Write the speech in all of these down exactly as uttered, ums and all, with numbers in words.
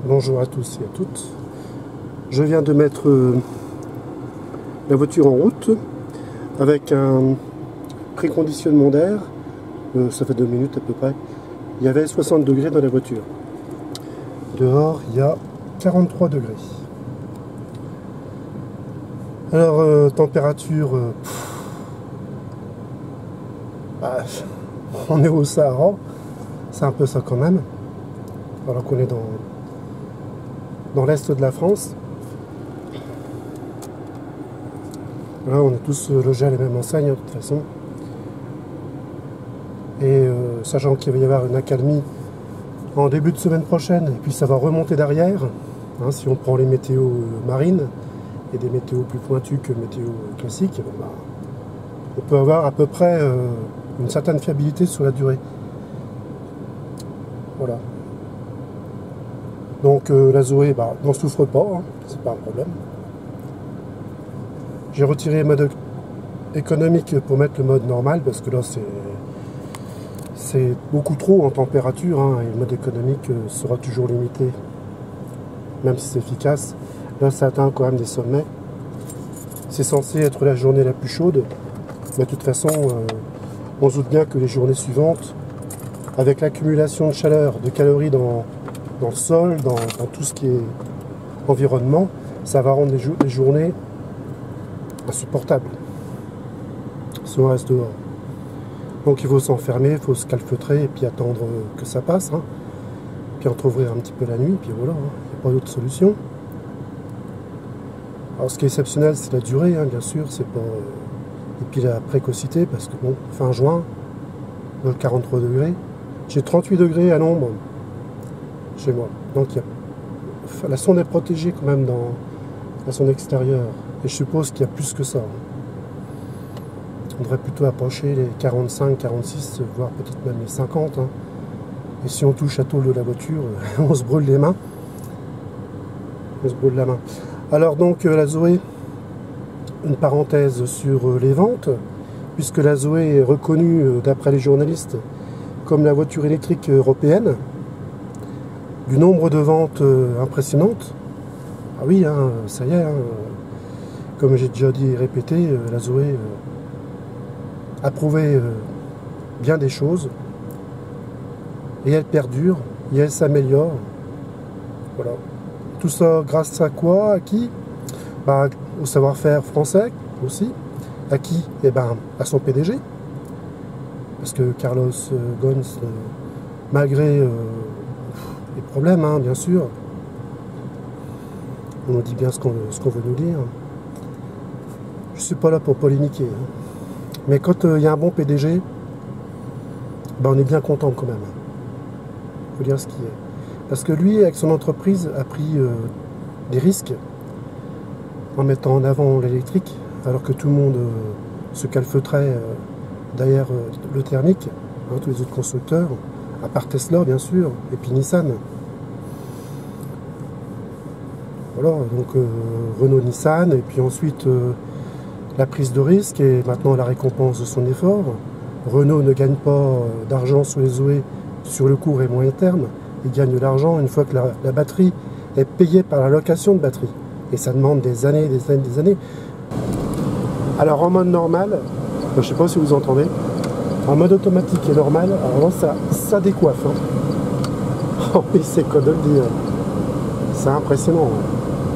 Bonjour à tous et à toutes. Je viens de mettre euh, la voiture en route avec un préconditionnement d'air. Euh, ça fait deux minutes à peu près. Il y avait soixante degrés dans la voiture. Dehors, il y a quarante-trois degrés. Alors, euh, température... Euh, pff, bah, on est au Sahara. C'est un peu ça quand même. Alors qu'on est dans... dans l'est de la France. Là, on est tous logés à la même enseigne, de toute façon. Et euh, sachant qu'il va y avoir une accalmie en début de semaine prochaine, et puis ça va remonter derrière, hein, si on prend les météos marines, et des météos plus pointus que météo classiques, bon, bah, on peut avoir à peu près euh, une certaine fiabilité sur la durée. Voilà. Donc euh, la Zoé bah, n'en souffre pas, hein, c'est pas un problème. J'ai retiré le mode économique pour mettre le mode normal parce que là c'est c'est beaucoup trop en température, hein, et le mode économique euh, sera toujours limité, même si c'est efficace. Là ça atteint quand même des sommets. C'est censé être la journée la plus chaude, mais de toute façon euh, on se doute bien que les journées suivantes, avec l'accumulation de chaleur, de calories dans dans le sol, dans, dans tout ce qui est environnement, ça va rendre les, jo les journées insupportables si on reste dehors. Donc il faut s'enfermer, il faut se calfeutrer et puis attendre que ça passe, hein. Puis entrouvrir un petit peu la nuit, puis voilà, hein. Il n'y a pas d'autre solution. Alors ce qui est exceptionnel, c'est la durée, hein, bien sûr, c'est pas... et puis la précocité, parce que bon, fin juin, quarante-trois degrés, j'ai trente-huit degrés à l'ombre chez moi. Donc il y a... enfin, la sonde est protégée quand même dans la sonde extérieure. Et je suppose qu'il y a plus que ça. On devrait plutôt approcher les quarante-cinq, quarante-six, voire peut-être même les cinquante. Hein. Et si on touche à tôle de la voiture, on se brûle les mains. On se brûle la main. Alors donc la Zoé, une parenthèse sur les ventes, puisque la Zoé est reconnue d'après les journalistes comme la voiture électrique européenne, du nombre de ventes euh, impressionnantes. Ah oui, hein, ça y est, hein, comme j'ai déjà dit et répété, euh, la Zoé euh, a prouvé euh, bien des choses, et elle perdure, et elle s'améliore. Voilà. Tout ça grâce à quoi? À qui? Bah, au savoir-faire français aussi. À qui? Eh ben, à son P D G. Parce que Carlos euh, Ghosn, euh, malgré... Euh, les problèmes, hein, bien sûr. On nous dit bien ce qu'on ce qu'on veut nous dire. Je suis pas là pour polémiquer. Hein. Mais quand il euh, y a un bon P D G, ben on est bien content quand même. Il faut dire ce qui est. Parce que lui, avec son entreprise, a pris euh, des risques en mettant en avant l'électrique, alors que tout le monde euh, se calfeutrait euh, derrière euh, le thermique, hein, tous les autres constructeurs. À part Tesla, bien sûr, et puis Nissan. Voilà, donc euh, Renault-Nissan, et puis ensuite euh, la prise de risque, et maintenant la récompense de son effort. Renault ne gagne pas euh, d'argent sur les Zoé sur le court et moyen terme, il gagne de l'argent une fois que la, la batterie est payée par la location de batterie. Et ça demande des années, des années, des années. Alors en mode normal, je ne sais pas si vous entendez, en mode automatique et normal, alors là, ça, ça décoiffe. Hein. Oh oui, c'est quoi de le dire. C'est impressionnant. Hein.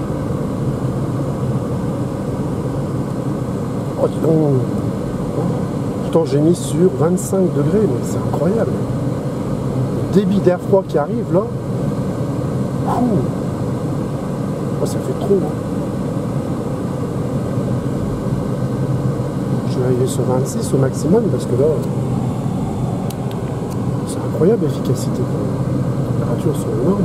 Oh, dis donc. Pourtant, j'ai mis sur vingt-cinq degrés, mais c'est incroyable. Le débit d'air froid qui arrive, là. Ouh. Oh, ça fait trop. Hein. Je vais arriver sur vingt-six au maximum, parce que là... c'est incroyable l'efficacité. Les températures sont énormes.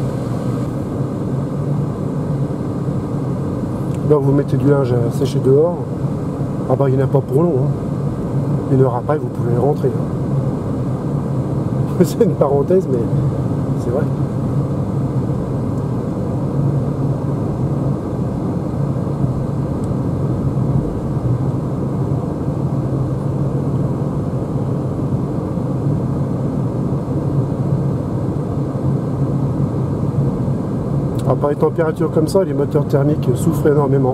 Là, vous mettez du linge à sécher dehors. Ah bah, il n'y en a pas pour long. Hein. Une heure après, vous pouvez rentrer. Hein. C'est une parenthèse, mais c'est vrai. Alors, par les températures comme ça, les moteurs thermiques souffrent énormément.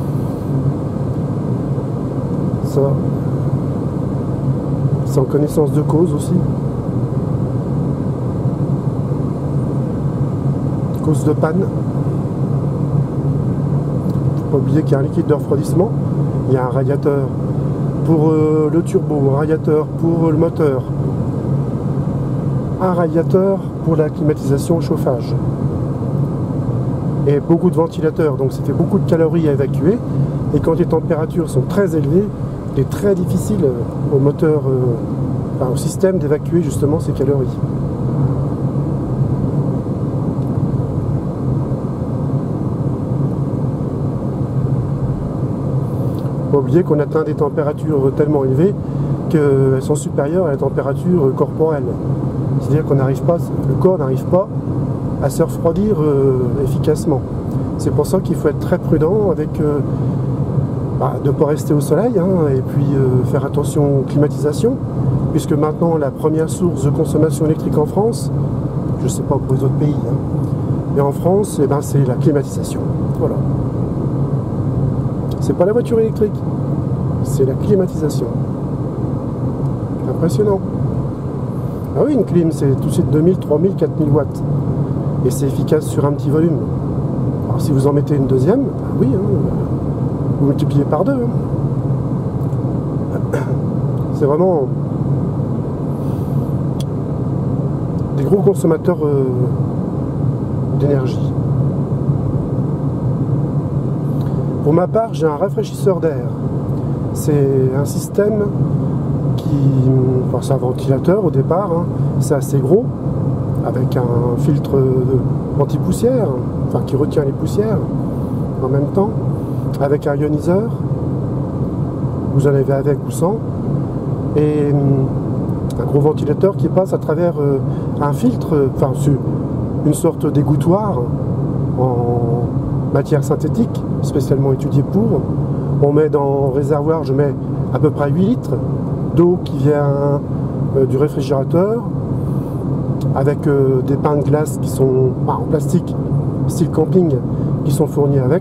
Ça, c'est en connaissance de cause aussi. Cause de panne. Faut pas oublier qu'il y a un liquide de refroidissement. Il y a un radiateur pour euh, le turbo, un radiateur pour le moteur, un radiateur pour la climatisation, chauffage. Et beaucoup de ventilateurs, donc ça fait beaucoup de calories à évacuer. Et quand les températures sont très élevées, il est très difficile au moteur, euh, enfin, au système d'évacuer justement ces calories. Pas oublier qu'on atteint des températures tellement élevées qu'elles sont supérieures à la température corporelle. C'est-à-dire qu'on n'arrive pas, le corps n'arrive pas à se refroidir euh, efficacement. C'est pour ça qu'il faut être très prudent avec euh, bah, de ne pas rester au soleil hein, et puis euh, faire attention aux climatisations, puisque maintenant la première source de consommation électrique en France, je ne sais pas pour les autres pays, hein, mais en France, eh ben, c'est la climatisation. Voilà. C'est pas la voiture électrique, c'est la climatisation. Impressionnant. Ah oui, une clim, c'est tout de suite deux mille, trois mille, quatre mille watts. Et c'est efficace sur un petit volume. Alors si vous en mettez une deuxième, bah oui, hein, vous multipliez par deux. Hein. C'est vraiment des gros consommateurs euh, d'énergie. Pour ma part, j'ai un rafraîchisseur d'air. C'est un système qui... Enfin, c'est un ventilateur au départ, hein. C'est assez gros, avec un filtre anti-poussière, enfin qui retient les poussières en même temps, avec un ioniseur, vous en avez avec ou sans, et un gros ventilateur qui passe à travers un filtre, enfin une sorte d'égouttoir en matière synthétique, spécialement étudiée pour. On met dans le réservoir, je mets à peu près huit litres d'eau qui vient euh, du réfrigérateur, avec euh, des pains de glace qui sont bah, en plastique, style camping, qui sont fournis avec.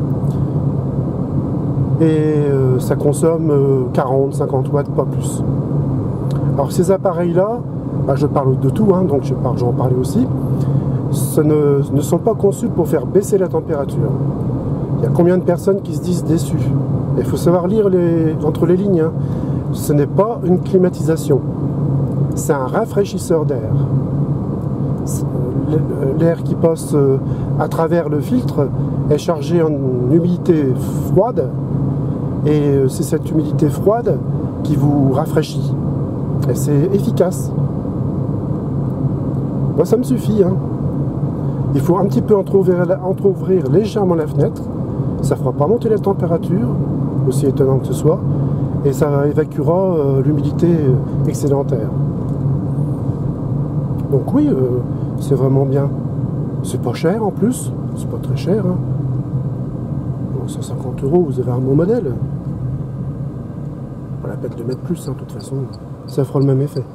Et euh, ça consomme euh, quarante, cinquante watts, pas plus. Alors ces appareils-là, bah, je parle de tout, hein, donc je vais en parler aussi, ce ne, ne sont pas conçus pour faire baisser la température. Il y a combien de personnes qui se disent déçues? Il faut savoir lire les, entre les lignes. Hein. Ce n'est pas une climatisation, c'est un rafraîchisseur d'air. L'air qui passe à travers le filtre est chargé en humidité froide, et c'est cette humidité froide qui vous rafraîchit. Et c'est efficace. Moi, ça me suffit. Hein. Il faut un petit peu entrouvrir, entrouvrir légèrement la fenêtre. Ça ne fera pas monter la température, aussi étonnant que ce soit, et ça évacuera euh, l'humidité excédentaire. Donc oui, euh, c'est vraiment bien. C'est pas cher en plus, c'est pas très cher. Hein. Bon, cent cinquante euros, vous avez un bon modèle. Pas la peine de mettre plus, hein, de toute façon, ça fera le même effet.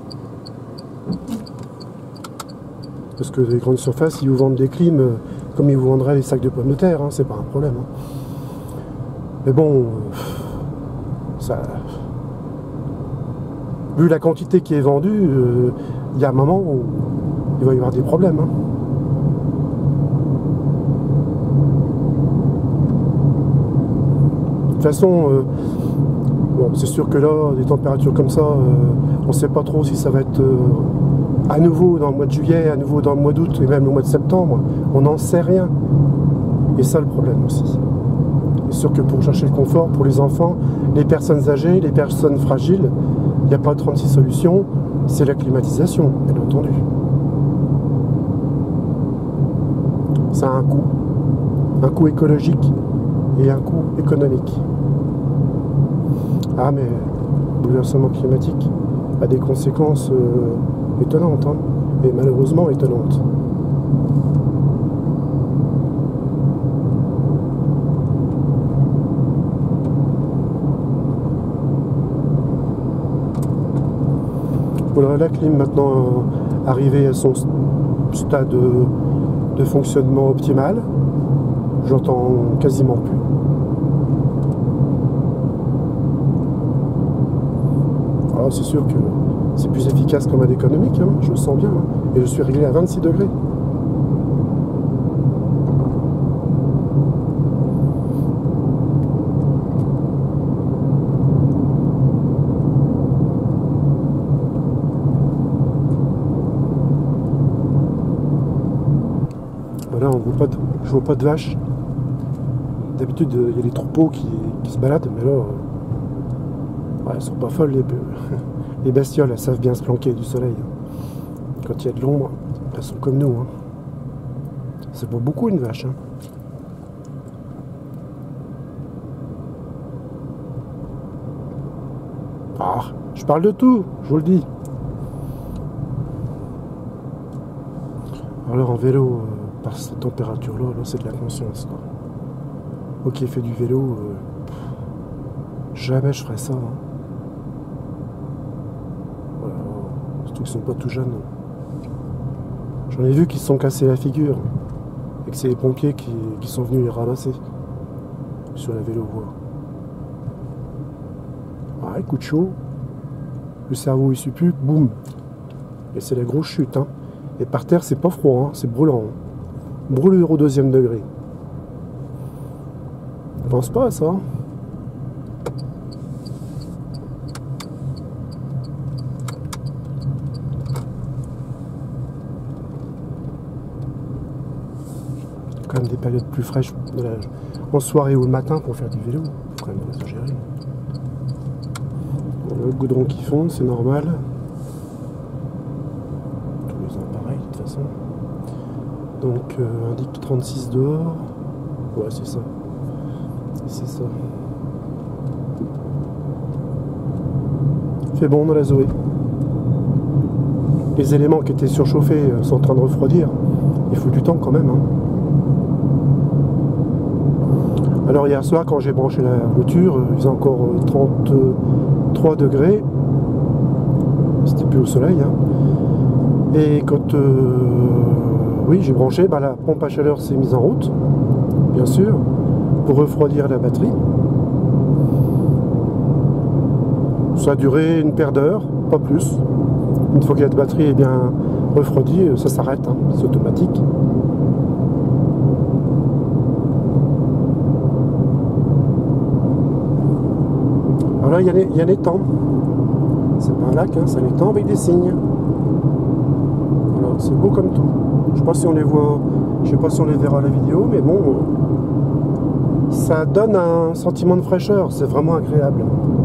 Parce que les grandes surfaces, ils vous vendent des clims euh, comme ils vous vendraient les sacs de pommes de terre, hein, c'est pas un problème. Hein. Mais bon, euh, ça, vu la quantité qui est vendue, euh, il y a un moment où il va y avoir des problèmes. Hein. De toute façon, euh, bon, c'est sûr que là, des températures comme ça, euh, on ne sait pas trop si ça va être euh, à nouveau dans le mois de juillet, à nouveau dans le mois d'août et même le mois de septembre. On n'en sait rien. Et ça, le problème aussi. C'est sûr que pour chercher le confort, pour les enfants, les personnes âgées, les personnes fragiles, il n'y a pas trente-six solutions, c'est la climatisation, bien entendu. Ça a un coût. Un coût écologique et un coût économique. Ah, mais le bouleversement climatique a des conséquences euh, étonnantes, hein, et malheureusement étonnantes. Voilà, la clim maintenant euh, arrivée à son stade de, de fonctionnement optimal. J'entends quasiment plus. Alors c'est sûr que c'est plus efficace qu'en mode économique, hein, je le sens bien. Hein. Et je suis réglé à vingt-six degrés. Voilà, on voit pas de, je vois pas de vaches. D'habitude, il y a des troupeaux qui, qui se baladent, mais là, euh, ouais, elles sont pas folles, les, les bestioles, elles savent bien se planquer du soleil. Quand il y a de l'ombre, elles sont comme nous. Hein. C'est pas beaucoup une vache. Hein. Ah, je parle de tout, je vous le dis. Alors en vélo, euh, par cette température-là, là, c'est de la conscience. Quoi. Moi qui ai fait du vélo, euh, jamais je ferais ça. Hein. Voilà. Surtout qu'ils sont pas tout jeunes. J'en ai vu qui se sont cassés la figure. Et que c'est les pompiers qui, qui sont venus les ramasser sur la vélo-voie. Ah, coup de chaud. Le cerveau il suppue, boum. Et c'est la grosse chute. Hein. Et par terre, c'est pas froid, hein, c'est brûlant. Hein. Brûlure au deuxième degré. Je pense pas à ça. Quand même des périodes plus fraîches de la... en soirée ou le matin pour faire du vélo. Faut quand même pas exagérer. Bon, le goudron qui fond, c'est normal. Tous les ans pareil de toute façon. Donc euh, indique trente-six dehors. Ouais, c'est ça. C'est ça. Il fait bon dans la Zoé. Les éléments qui étaient surchauffés sont en train de refroidir. Il faut du temps quand même. Hein. Alors hier soir quand j'ai branché la voiture, il faisait encore trente-trois degrés. C'était plus au soleil. Hein. Et quand euh, oui j'ai branché, bah, la pompe à chaleur s'est mise en route, bien sûr, pour refroidir la batterie. Ça a duré une paire d'heures, pas plus. Une fois que la batterie est bien refroidie, ça s'arrête, hein, c'est automatique. Alors là, il y a les, il y a les temps. C'est pas un lac, hein, c'est un étang avec des cygnes. Voilà, c'est beau comme tout. Je sais pas si on les voit, je sais pas si on les verra à la vidéo, mais bon, ça donne un sentiment de fraîcheur, c'est vraiment agréable.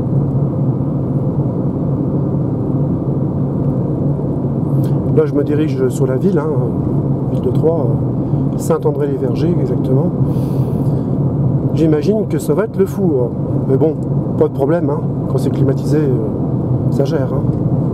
Là, je me dirige sur la ville, hein, ville de Troyes, Saint-André-les-Vergers exactement. J'imagine que ça va être le four. Mais bon, pas de problème, hein. Quand c'est climatisé, euh, ça gère. Hein.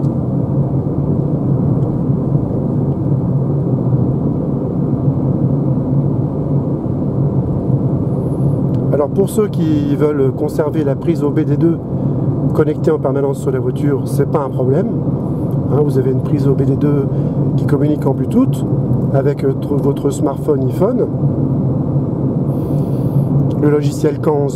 Alors pour ceux qui veulent conserver la prise O B D deux connectée en permanence sur la voiture, c'est pas un problème. Hein, vous avez une prise O B D deux qui communique en Bluetooth avec votre smartphone iPhone. Le logiciel Kanz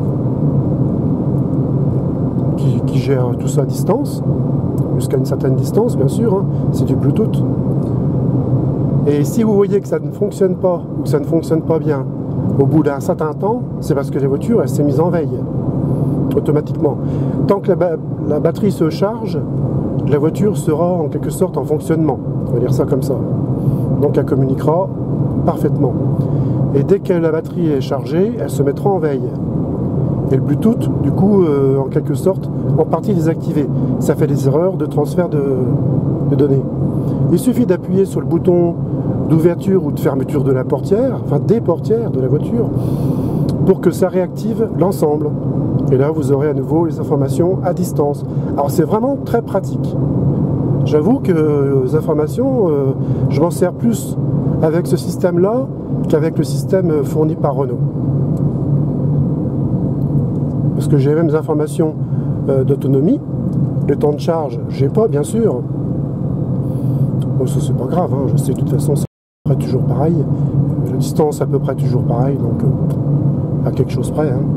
qui, qui gère tout ça à distance, jusqu'à une certaine distance bien sûr, hein, c'est du Bluetooth. Et si vous voyez que ça ne fonctionne pas, ou que ça ne fonctionne pas bien, au bout d'un certain temps, c'est parce que la voiture elle s'est mise en veille, automatiquement. Tant que la, ba la batterie se charge, la voiture sera en quelque sorte en fonctionnement, on va dire ça comme ça. Donc elle communiquera parfaitement. Et dès que la batterie est chargée, elle se mettra en veille. Et le Bluetooth, du coup, euh, en quelque sorte, en partie désactivé. Ça fait des erreurs de transfert de, de données. Il suffit d'appuyer sur le bouton d'ouverture ou de fermeture de la portière, enfin des portières de la voiture, pour que ça réactive l'ensemble. Et là, vous aurez à nouveau les informations à distance. Alors c'est vraiment très pratique. J'avoue que les informations, euh, je m'en sers plus avec ce système-là qu'avec le système fourni par Renault. Parce que j'ai les mêmes informations euh, d'autonomie, le temps de charge, j'ai pas bien sûr. Bon, ça c'est pas grave, hein, je sais de toute façon. près toujours pareil. La distance à peu près toujours pareil, donc euh, à quelque chose près. Hein.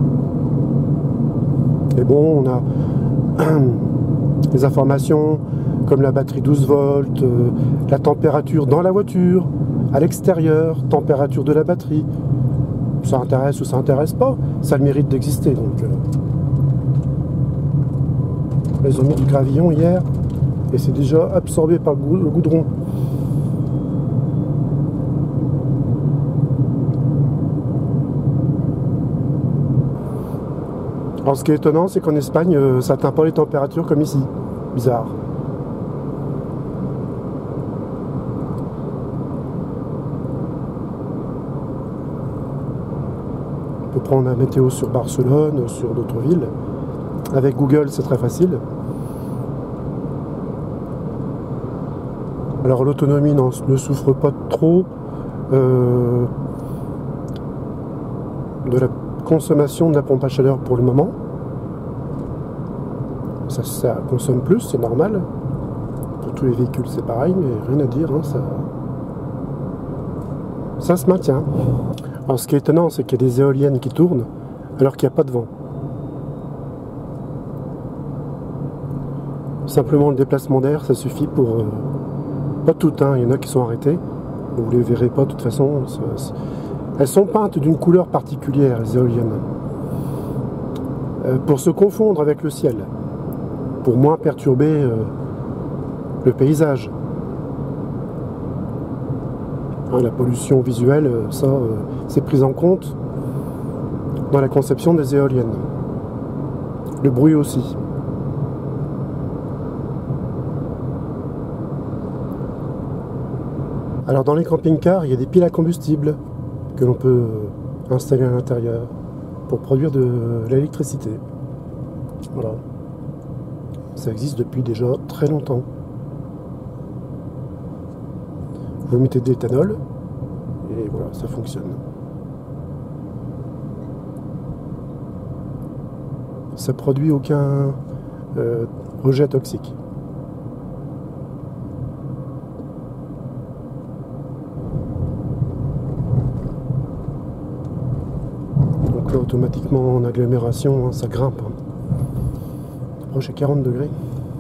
Et bon, on a les informations comme la batterie douze volts, euh, la température dans la voiture, à l'extérieur, température de la batterie. Ça intéresse ou ça intéresse pas, ça a le mérite d'exister. Donc, euh... ils ont mis du gravillon hier et c'est déjà absorbé par le goudron. Alors ce qui est étonnant, c'est qu'en Espagne, euh, ça n'atteint pas les températures comme ici. Bizarre. On peut prendre la météo sur Barcelone, sur d'autres villes. Avec Google, c'est très facile. Alors l'autonomie ne souffre pas trop euh, de la consommation de la pompe à chaleur pour le moment. Ça, ça consomme plus, c'est normal. Pour tous les véhicules, c'est pareil, mais rien à dire, hein, ça, ça se maintient. Alors ce qui est étonnant, c'est qu'il y a des éoliennes qui tournent alors qu'il n'y a pas de vent. Simplement le déplacement d'air, ça suffit pour... Euh, pas toutes, hein, il y en a qui sont arrêtées. Vous les verrez pas de toute façon. Ça, ça, elles sont peintes d'une couleur particulière, les éoliennes. Euh, pour se confondre avec le ciel. Pour moins perturber euh, le paysage. Hein, la pollution visuelle, ça, euh, c'est pris en compte dans la conception des éoliennes. Le bruit aussi. Alors dans les camping-cars, il y a des piles à combustible que l'on peut installer à l'intérieur pour produire de l'électricité. Voilà. Ça existe depuis déjà très longtemps. Vous mettez de l'éthanol et voilà, ça fonctionne. Ça produit aucun euh, rejet toxique. Donc là, automatiquement en agglomération, hein, ça grimpe. Hein. Proche à quarante degrés.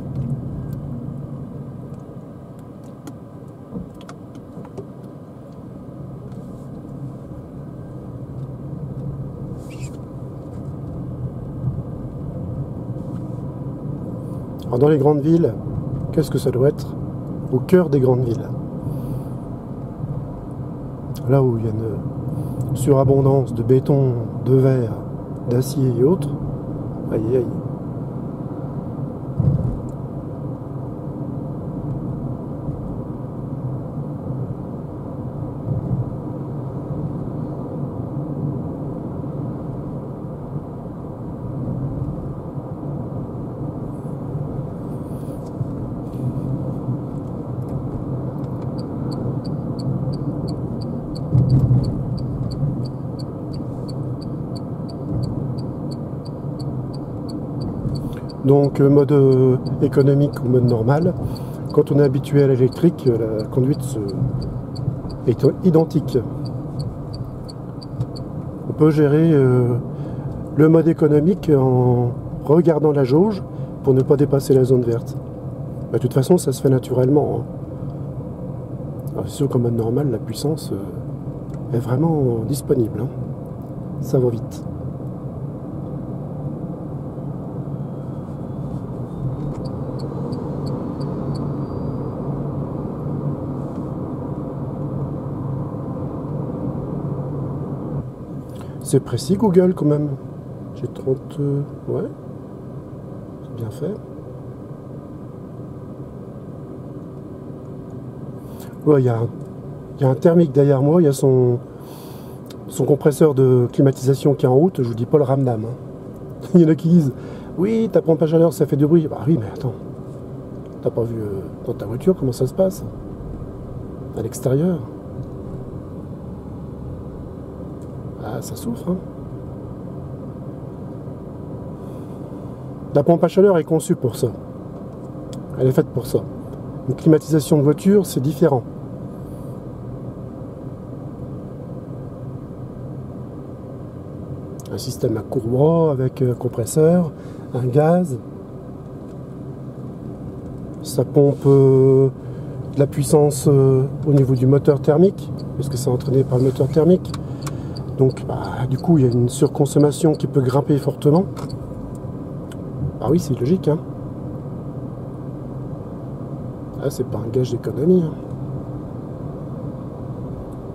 Alors dans les grandes villes, qu'est-ce que ça doit être? Au cœur des grandes villes. Là où il y a une surabondance de béton, de verre, d'acier et autres. Aïe aïe. Donc mode euh, économique ou mode normal, quand on est habitué à l'électrique, la conduite se... est identique. On peut gérer euh, le mode économique en regardant la jauge pour ne pas dépasser la zone verte. Bah, de toute façon, ça se fait naturellement. Hein. C'est sûr qu'en mode normal, la puissance euh, est vraiment disponible. Hein. Ça va vite. C'est précis Google quand même. J'ai trente... Euh, ouais. C'est bien fait. Ouais, il y a, y a un thermique derrière moi. Il y a son, son compresseur de climatisation qui est en route. Je vous dis pas le ramdam. Hein. Il y en a qui disent oui, ta pompe à chaleur, ça fait du bruit. Bah oui, mais attends. T'as pas vu euh, dans ta voiture comment ça se passe? À l'extérieur. Ah, ça souffre. Hein. La pompe à chaleur est conçue pour ça. Elle est faite pour ça. Une climatisation de voiture, c'est différent. Un système à courroie avec un compresseur, un gaz. Ça pompe euh, de la puissance euh, au niveau du moteur thermique, puisque c'est entraîné par le moteur thermique. Donc bah, du coup il y a une surconsommation qui peut grimper fortement. Ah oui, c'est logique, hein. Ah, c'est pas un gage d'économie, hein.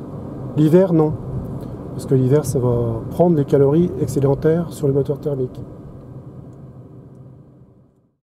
L'hiver, non. Parce que l'hiver, ça va prendre les calories excédentaires sur le moteur thermique.